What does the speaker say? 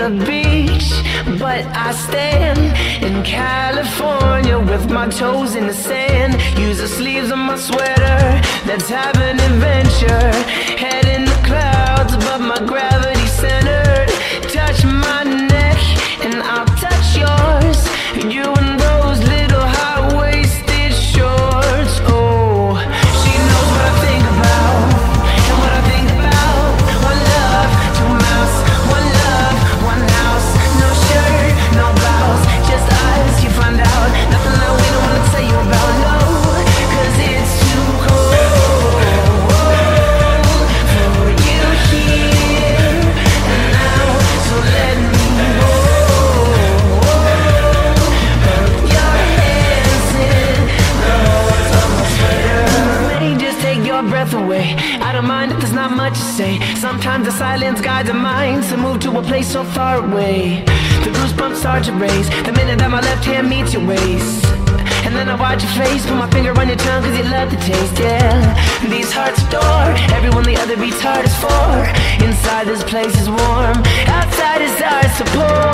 the beach, but I stand in California with my toes in the sand. Use the sleeves of my sweater, let's have an adventure. Head in the clouds, but my gravity centered. Touch my neck and I'll touch yours. You and those little high-waisted shorts. Oh, she knows what I think about, and what I think about. One love, two mouths, one love, one house. No shirt, no blouse, just us, you find out. Nothing that we don't wanna tell you about, no, 'cause it's too cold for you here and now. So let me go. Put your hands in the holes of my sweater. May just take your breath away. I don't mind if there's not much to say. Sometimes the silence guides the mind to move to a place so far away. The goosebumps start to raise the minute that my left hand meets your waist. And then I watch your face, put my finger on your tongue 'cause you love the taste, yeah. These hearts adore everyone the other beats hard is for. Inside this place is warm, outside is ours to pour.